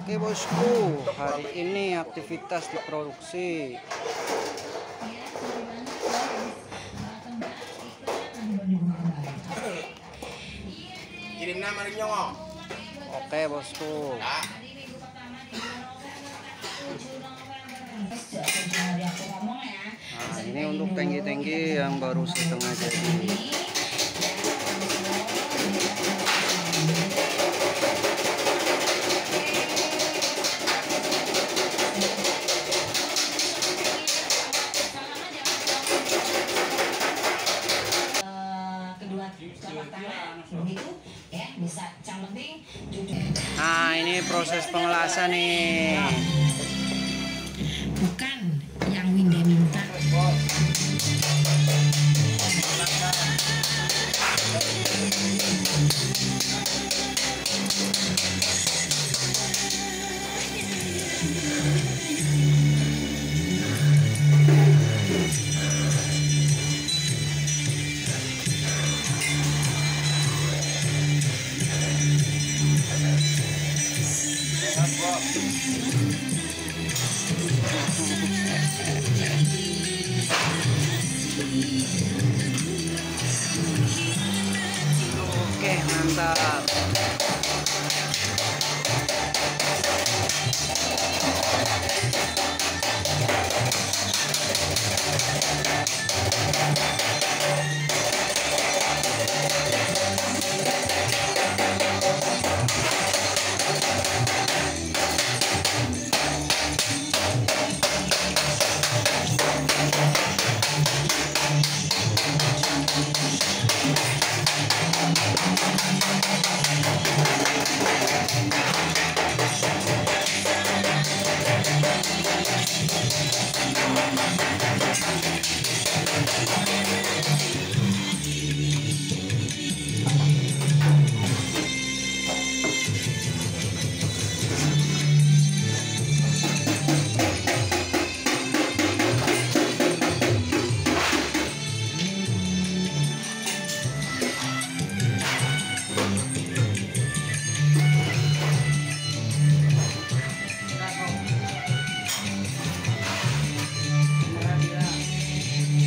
Oke bosku, hari ini aktivitas di produksi. Kirim nama nyong. Oke bosku. Nah, ini untuk tangki-tangki yang baru setengah jadi. Nah, ini proses pengelasan nih. Bukan yang Winda minta. Oke, mantap.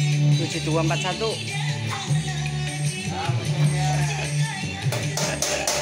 Tujuh 241.